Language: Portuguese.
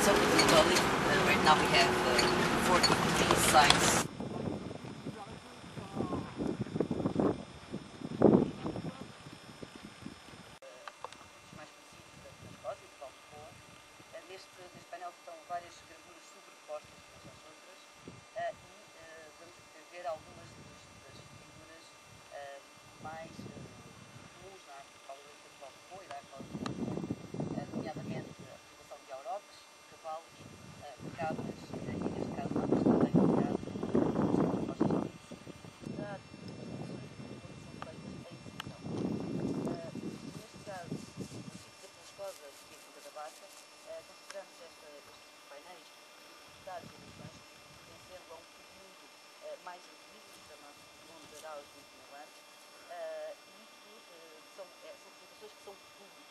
So with the Valley, right now we have 43 sites. Mais conhecidos da Foz e do Foz Côa. Neste painel estão várias gravuras sobrepostas umas às outras e vamos poder ver algumas das figuras mais comuns na arte paleolítica do Foz Côa e da arqueologia, nomeadamente a observação de aurochs, cavalos, cabras e neste caso mapas também ligadas às propostas ao índice. Há distinções quando são feitas em exceção. Neste caso, no sítio da Pelascosa e aqui da Baixa, consideramos estes painéis de dados e edições pertencendo a um período mais antigo, chamado segundo grau de 20 mil anos, e que são representações que são públicas.